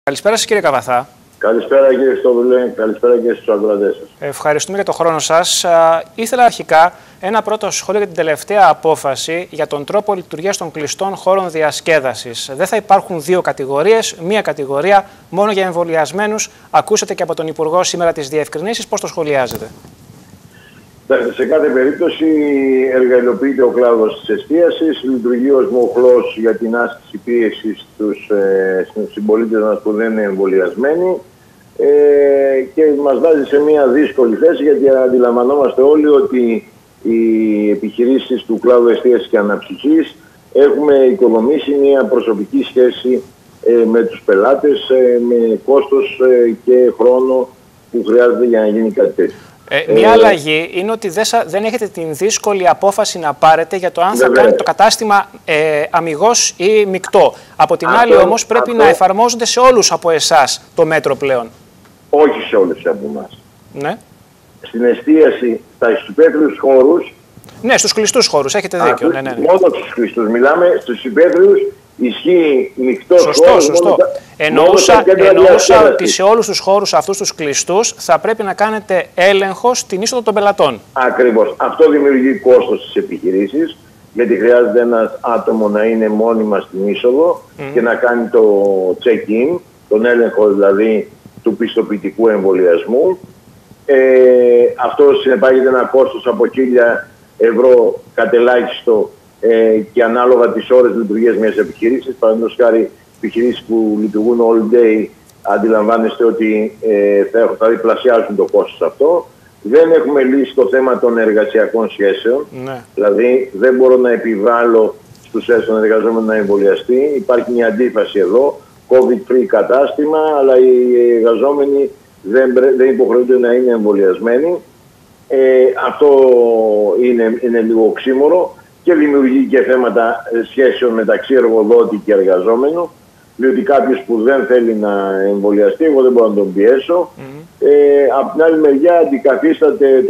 Καλησπέρα σας, κύριε Καβαθά. Καλησπέρα, κύριε Στοβουλέ, καλησπέρα και στους ακροατές σας. Ευχαριστούμε για τον χρόνο σας. Ήθελα αρχικά ένα πρώτο σχόλιο για την τελευταία απόφαση για τον τρόπο λειτουργίας των κλειστών χώρων διασκέδασης. Δεν θα υπάρχουν δύο κατηγορίες, μία κατηγορία μόνο για εμβολιασμένους. Ακούσατε και από τον Υπουργό σήμερα τις διευκρινήσεις. Πώς το σχολιάζετε? Σε κάθε περίπτωση εργαλειοποιείται ο κλάδος της εστίασης, λειτουργεί ως μοχλός για την άσκηση πίεσης στους συμπολίτες μας που δεν είναι εμβολιασμένοι και μας βάζει σε μια δύσκολη θέση, γιατί αντιλαμβανόμαστε όλοι ότι οι επιχειρήσεις του κλάδου εστίασης και αναψυχής έχουμε οικοδομήσει μια προσωπική σχέση με τους πελάτες, με κόστος και χρόνο που χρειάζεται για να γίνει κάτι τέτοιο. Μια αλλαγή είναι ότι δεν έχετε την δύσκολη απόφαση να πάρετε για το αν θα κάνετε το κατάστημα αμιγώς ή μεικτό. Από την άλλη όμως πρέπει να εφαρμόζονται σε όλους από εσάς το μέτρο πλέον. Όχι σε όλους από εμάς. Ναι. Στην εστίαση, στους υπαίθριους χώρους... Ναι, στους κλειστούς χώρους, έχετε δίκιο. Ναι. Μόνο στους κλειστούς. Μιλάμε στους υπαίθριους. Ισχύει μεικτός χώρος. Σωστό. Εννοούσα ότι σε όλους τους χώρους αυτούς τους κλειστούς θα πρέπει να κάνετε έλεγχο στην είσοδο των πελατών. Ακριβώς. Αυτό δημιουργεί κόστος στις επιχειρήσεις, γιατί χρειάζεται ένα άτομο να είναι μόνιμα στην είσοδο και να κάνει το check-in, τον έλεγχο δηλαδή του πιστοποιητικού εμβολιασμού. Αυτό συνεπάγεται ένα κόστος από 1.000 ευρώ κατελάχιστο και ανάλογα τις ώρες λειτουργίας μιας επιχειρήσης. Παραδείγματος χάρη, επιχειρήσεις που λειτουργούν all day, αντιλαμβάνεστε ότι θα διπλασιάσουν το κόστος αυτό. Δεν έχουμε λύσει το θέμα των εργασιακών σχέσεων. Ναι. Δηλαδή, δεν μπορώ να επιβάλλω στους εργαζόμενους να εμβολιαστεί. Υπάρχει μια αντίφαση εδώ. COVID-free κατάστημα, αλλά οι εργαζόμενοι δεν υποχρεούνται να είναι εμβολιασμένοι. Αυτό είναι λίγο οξύμορο. Και δημιουργεί και θέματα σχέσεων μεταξύ εργοδότη και εργαζόμενου, διότι κάποιος που δεν θέλει να εμβολιαστεί, εγώ δεν μπορώ να τον πιέσω. Από την άλλη μεριά αντικαθίσταται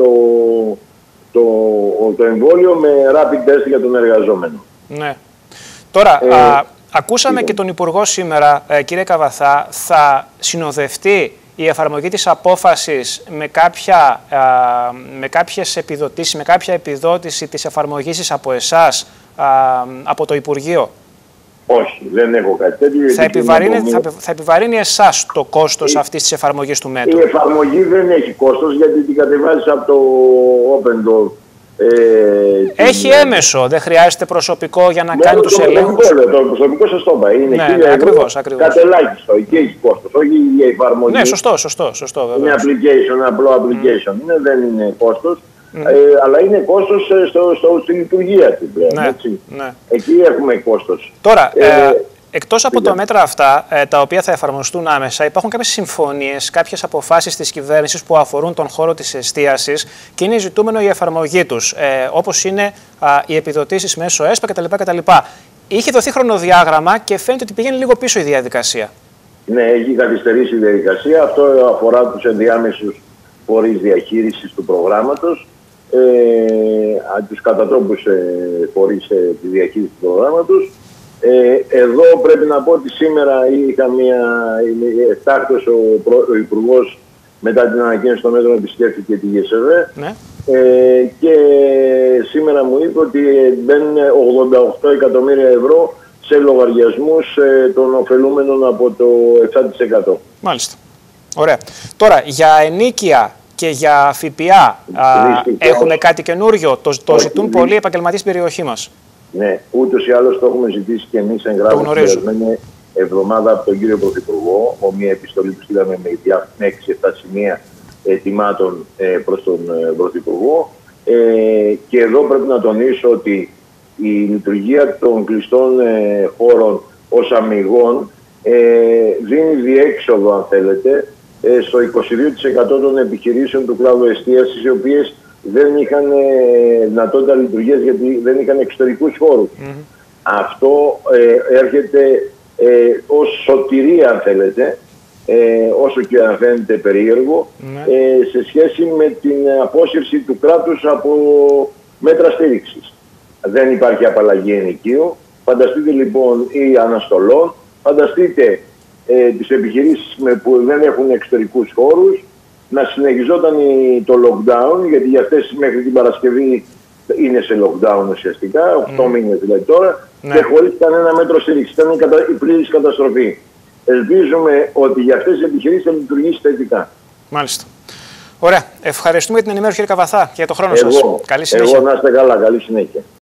το εμβόλιο με rapid test για τον εργαζόμενο. Ναι. Τώρα, ακούσαμε και τον Υπουργό σήμερα, κύριε Καβαθά, θα συνοδευτεί η εφαρμογή της απόφασης με κάποιες επιδοτήσεις, με κάποια επιδότηση της εφαρμογής της από εσάς, από το Υπουργείο? Όχι, δεν έχω κάτι τέτοιο. Θα επιβαρύνει εσάς το κόστος αυτής της εφαρμογής του μέτρου? Η εφαρμογή δεν έχει κόστος, γιατί την κατεβάζεις από το Open Door. Έχει έμεσο, δεν χρειάζεται προσωπικό για να κάνει τους ελέγχους? Το προσωπικό σας το είπα, είναι ακριβώς. Κατελάχιστο, εκεί έχει κόστος, όχι η εφαρμογή. Ναι, σωστό. Είναι application, ένα απλό application, δεν είναι κόστος, αλλά είναι κόστος στη λειτουργία του πλέον. Ναι. Εκεί έχουμε κόστος. Τώρα, εκτός από τα μέτρα αυτά, τα οποία θα εφαρμοστούν άμεσα, υπάρχουν κάποιες συμφωνίες, κάποιες αποφάσεις της κυβέρνησης που αφορούν τον χώρο της εστίασης και είναι ζητούμενο η εφαρμογή τους, όπως είναι οι επιδοτήσεις μέσω ΕΣΠΑ κτλ. Είχε δοθεί χρονοδιάγραμμα και φαίνεται ότι πηγαίνει λίγο πίσω η διαδικασία. Ναι, έχει καθυστερήσει η διαδικασία. Αυτό αφορά τους ενδιάμεσους φορείς διαχείρισης του προγράμματος, τους κατατόπους φορείς τη διαχείριση του προγράμματος. Εδώ πρέπει να πω ότι σήμερα είχα εκτάκτως ο Υπουργός, μετά την ανακοίνωση των μέτρων, επισκέφθηκε τη ΓΕΣΕΒΕ και σήμερα μου είπε ότι μπαίνουν 88 εκατομμύρια ευρώ σε λογαριασμούς των ωφελούμενων από το 7%. Μάλιστα. Ωραία. Τώρα, για ενοίκια και για ΦΠΑ έχουμε κάτι καινούριο? Το ζητούν πολλοί επαγγελματίες στην περιοχή μας. Ναι, ούτως ή άλλως το έχουμε ζητήσει και εμείς εγγράφως την περασμένη εβδομάδα από τον κύριο Πρωθυπουργό. Μια επιστολή που στείλαμε με 6-7 σημεία ετοιμάτων προς τον Πρωθυπουργό. Και εδώ πρέπει να τονίσω ότι η λειτουργία των κλειστών χώρων ως αμιγών δίνει διέξοδο, αν θέλετε, στο 22% των επιχειρήσεων του κλάδου εστίασης, οι οποίες δεν είχαν δυνατότητα λειτουργίας γιατί δεν είχαν εξωτερικούς χώρους. Αυτό έρχεται ως σωτηρία, αν θέλετε, όσο και αν φαίνεται περίεργο, σε σχέση με την απόσυρση του κράτους από μέτρα στήριξης. Δεν υπάρχει απαλλαγή ενοικίου. Φανταστείτε λοιπόν, ή αναστολών, φανταστείτε τις επιχειρήσεις που δεν έχουν εξωτερικούς χώρους, να συνεχιζόταν το lockdown, γιατί για αυτές μέχρι την Παρασκευή είναι σε lockdown ουσιαστικά, 8 μήνες δηλαδή τώρα, και χωρίς κανένα μέτρο στήριξη. Ήταν η πλήρης καταστροφή. Ελπίζουμε ότι για αυτές τις επιχειρήσεις θα λειτουργήσει θετικά. Μάλιστα. Ωραία. Ευχαριστούμε για την ενημέρωση, κύριε Καβαθά, και για τον χρόνο σας. Καλή συνέχεια. Εγώ να είστε καλά. Καλή συνέχεια.